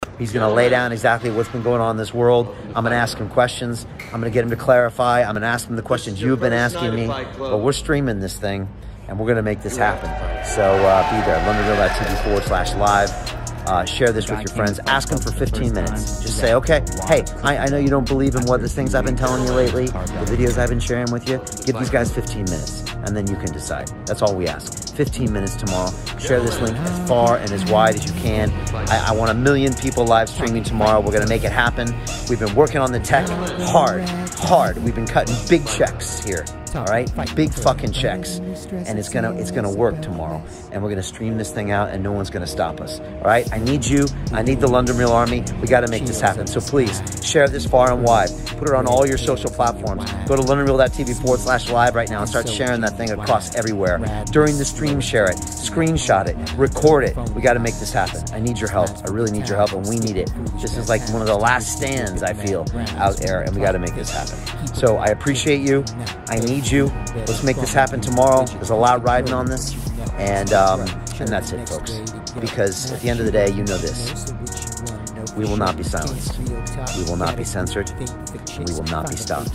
He's going to lay down exactly what's been going on in this world. I'm going to ask him questions. I'm going to get him to clarify. I'm going to ask him the questions you've been asking me. But we're streaming this thing, and we're going to make this happen. So be there, LondonReal.tv/live. Share this with your friends. Ask them for 15 minutes. Just say, okay, hey, I know you don't believe in what the things I've been telling you lately, the videos I've been sharing with you. Give these guys 15 minutes, and then you can decide. That's all we ask. 15 minutes tomorrow. Share this link as far and as wide as you can. I want 1 million people live streaming tomorrow. We're going to make it happen. We've been working on the tech hard. We've been cutting big checks here. All right, big fucking checks, and it's gonna work tomorrow, and we're gonna stream this thing out, and no one's gonna stop us. All right, I need you. I need the London Real Army. We got to make this happen. So please share this far and wide. Put it on all your social platforms. Go to LondonReal.tv/live right now and start sharing that thing across everywhere. During the stream, share it, screenshot it, record it. We got to make this happen. I need your help. I really need your help, and we need it. This is like one of the last stands I feel out there, and we got to make this happen. So I appreciate you. I need you. Let's make this happen tomorrow. There's a lot riding on this, and that's it, folks. Because at the end of the day, you know this: we will not be silenced, we will not be censored, we will not be stopped.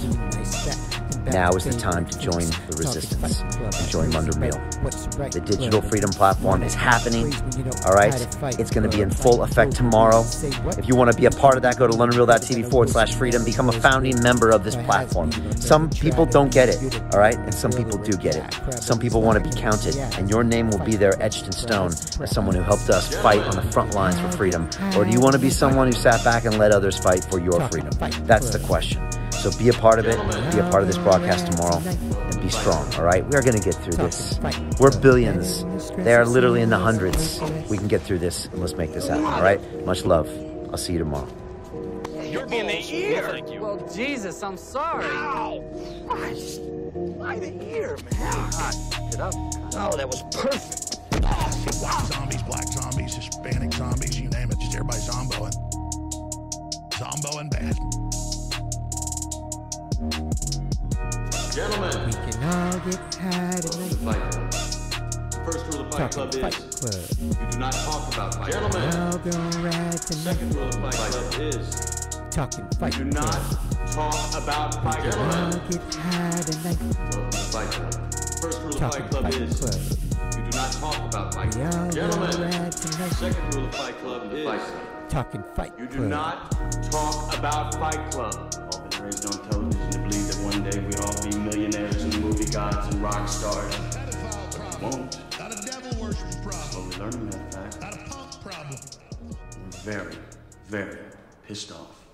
Now is the time to join the resistance and join London Real. The digital freedom platform is happening, all right? It's going to be in full effect tomorrow. If you want to be a part of that, go to LondonReal.tv/freedom. Become a founding member of this platform. Some people don't get it, all right? And some people do get it. Some people want to be counted, and your name will be there etched in stone as someone who helped us fight on the front lines for freedom. Or do you want to be someone who sat back and let others fight for your freedom? That's the question. So be a part of it, be a part of this broadcast tomorrow, and be strong, all right? We are going to get through this. We're billions. They are literally in the hundreds. We can get through this, and let's make this happen, all right? Much love. I'll see you tomorrow. You're in the ear! Well, Jesus, I'm sorry. Ow! Christ! Why the ear, man? Get up. Oh, that was perfect. White zombies, black zombies, Hispanic zombies, you name it. Just everybody zomboing. Zomboing bad. Gentlemen, We can all get high tonight. Fight Club. First rule of Fight Club is you do not talk about Fight Club. All Gentlemen, gonna ride tonight. second rule of Fight Club is Talking Fight do not talk about Fight All Club. get high tonight. Welcome to Fight Club. First rule of Talking Fight Club Fight is Club. you do not talk about Fight We all Club. gonna Gentlemen, ride tonight. second rule of Fight Club is Talking Fight you do Club. not talk about Fight Club. All been raised on television to believe that one day we'd all be millionaires and movie gods and rock stars. But we won't. Not a devil worships problem. Slowly learning that fact. Not a punk problem. We're very, very pissed off.